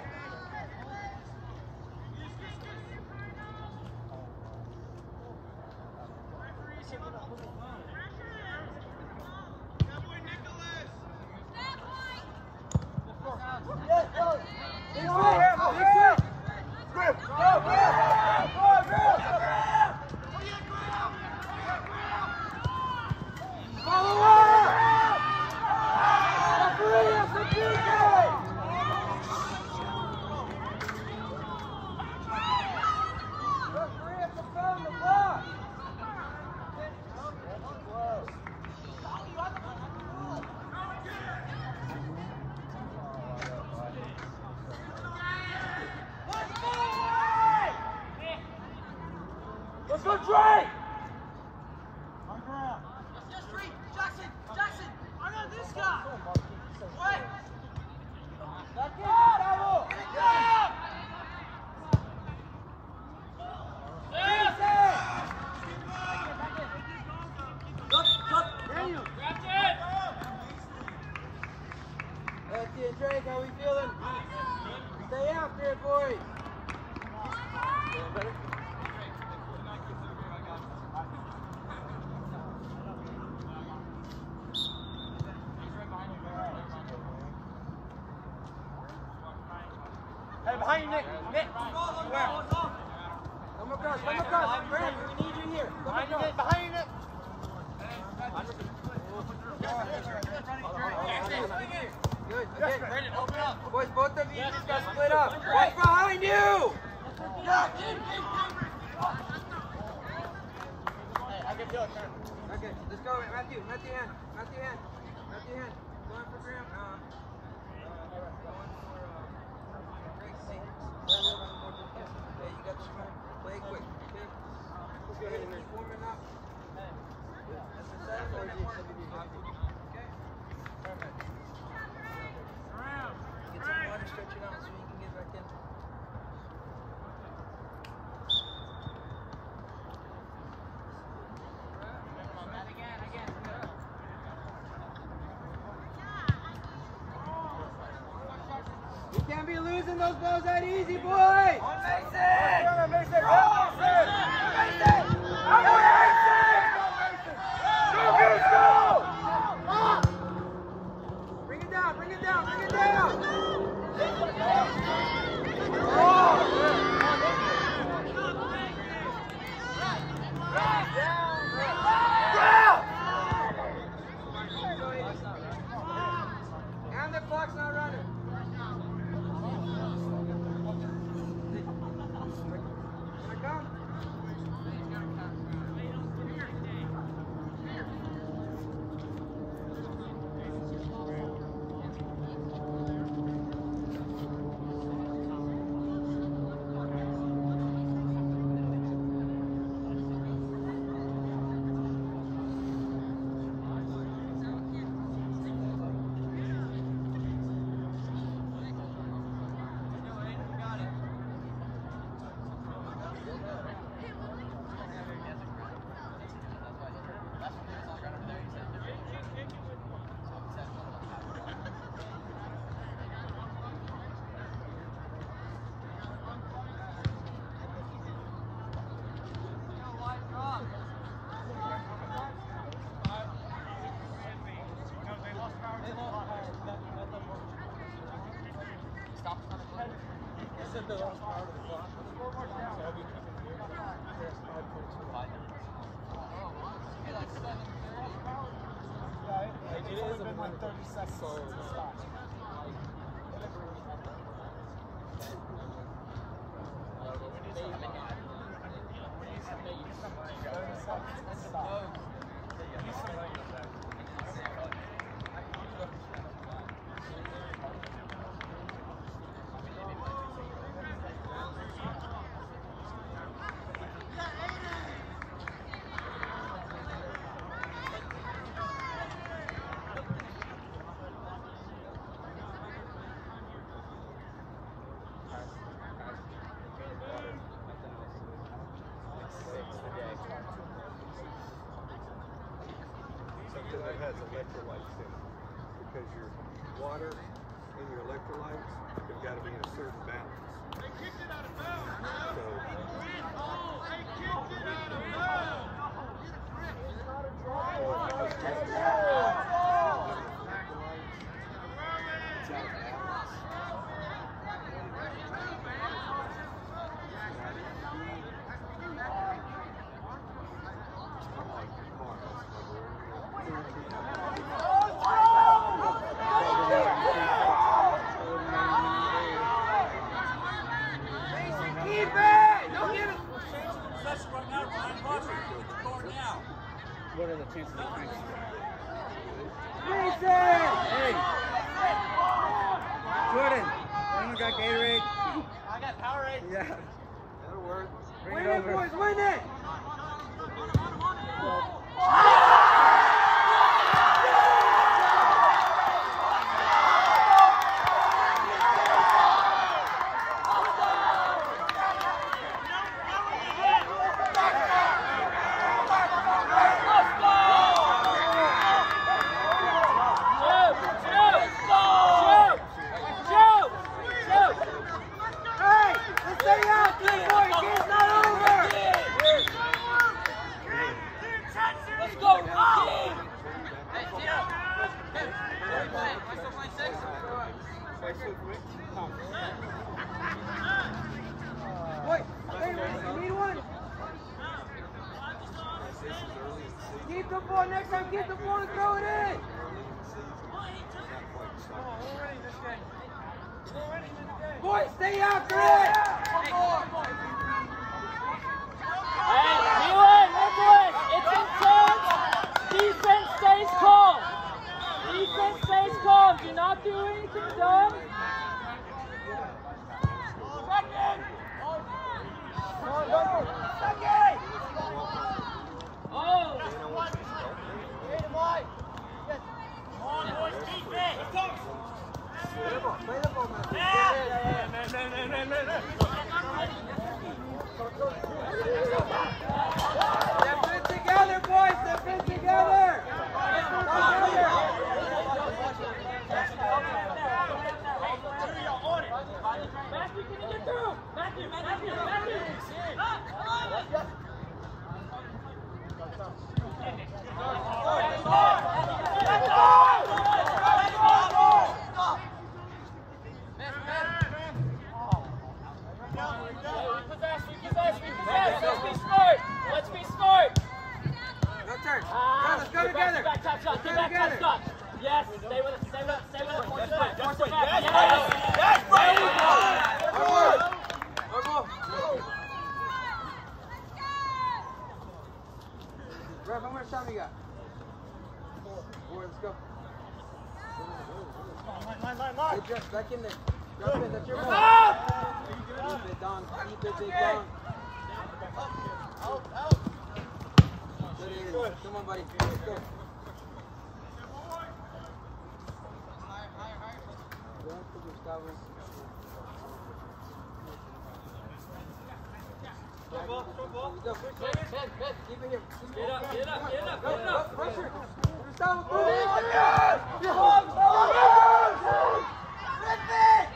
Let's go, Trey! Jackson! Jackson! I got this guy! Wait! Back in! Bravo! Get Lefty and Drake, how we feeling? Stay after it, boys! Feeling better? Hey, behind you, Nick. Nick. Where? Come across, Brad, we need you here. Behind you, Nick. Behind you, Nick. Good, okay. Brandon, open up. Boys, both of you just got split up. Right behind you! Hey, I can do it, turn. Okay, let's go, Matthew hand. Going for Graham. Going for Greg C. Yeah, you got the scrum. Play quick, okay? Let's go ahead and keep warming up. That's the setup or is it okay? Perfect. Get some water stretching out so you can get back in. You can't be losing those balls that easy, boys! On Mason! Mason! Bring it down! And the clock's not running. Here it comes. It's only been like 30 seconds. because it has electrolytes in it. Because your water and your electrolytes have got to be in a certain balance. They kicked it out of bounds. So, They kicked it out of bounds. What are the chances of Frank? Hey! Jordan, anyone got Gatorade? I got Powerade. Yeah. that'll work. Bring Win it it, over. boys, win it! Hey, let's stay out there, boys. Game's not over. Let's go, Rocky! Boys, hey, you need one? Keep the ball next time. Keep the ball and throw it in. Boys, stay after it. Hey, Milan, Nicholas, it's intense. Defense stays calm. Defense stays calm. Do not do anything dumb. Oh! Play the ball, man. Step it together, boys. Step it together. Matthew, can you get through? Matthew! Let's be smart! No turn. Let's go Get together. back, top shot, get back, top shot. Yes, stay with it, stay with it, stay with it. Force it back, force it back. Yes! Our ball. Ref, how much time you got? 4, let's go. Hey, Jeff, back in there. Drop it, that's your ball. Keep it, Don. Keep it, big Don. Good it is. Come on, buddy. Let's go. Gustavo. Go. Keep it here. Get up, get up, get up, Go, get up. pressure. Gustavo, move it. Rip it.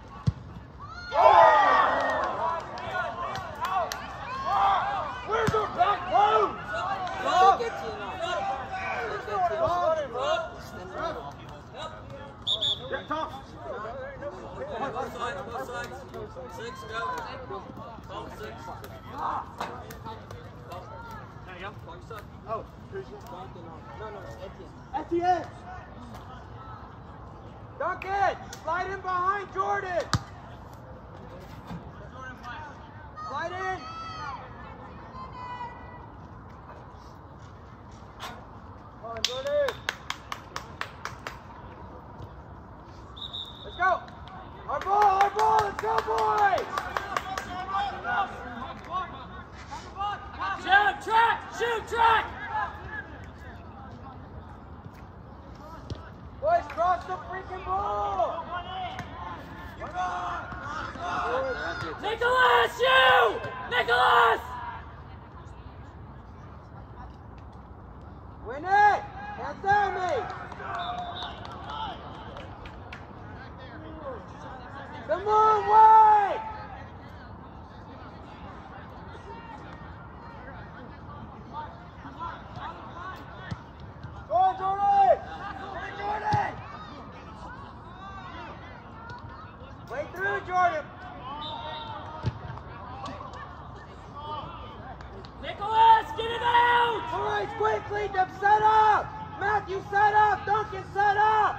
Where's your backbone? Go. Get Tino. Get tough. Both sides. 6, go. Ball 6. There you go. Ball your side. Oh, No, Etienne. Duncan, slide in behind Jordan. Slide in. Come on, Jordan. Let's go. Our ball, let's go, boys. Shoot, track! Boys, cross the freaking ball. Nicholas, you! Nicholas! Win it. Hands up. set up! Matthew, set up! Duncan, set up!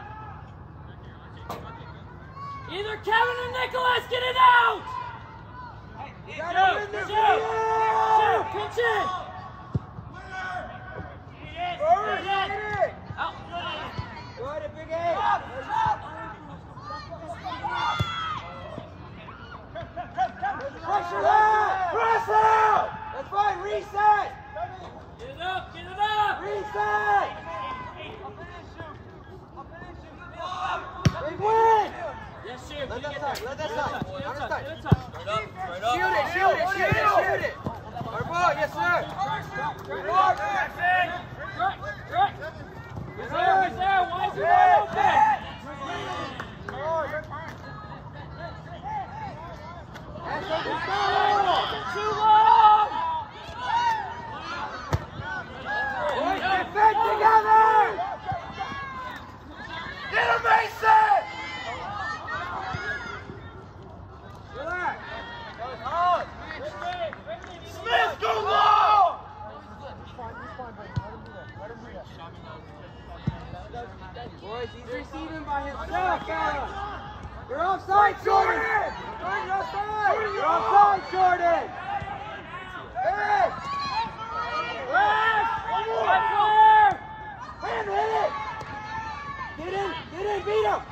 Either Kevin or Nicholas, get it out! You gotta win this Shoot! game! Pitch in! Forward, get it! Out! Go ahead, Big A! Pressure that! Press out! That's fine, reset! Get it up! Get it up! Reset! Big win! Yes, shoot. Let that side, let that Get side. it up, On get the it side. up, get it up. Straight up, straight up. Shoot it, shoot it, shoot it, shoot it! Our ball, yes sir! Good work! Right. He's there. Why is he wide open? Too long! Boys, get fit together! Get him, Mason! Relax. Smith, go long! Boys, he's receiving by himself, fellas. You're offside, Jordan! You're offside! You're offside, Jordan! Hey! Right Hand hit it! Get in, beat him!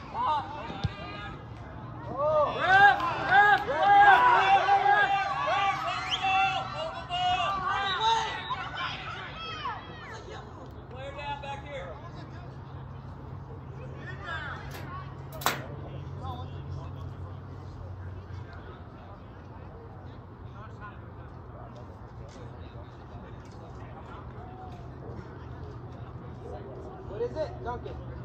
Player down back here. What is it, Duncan?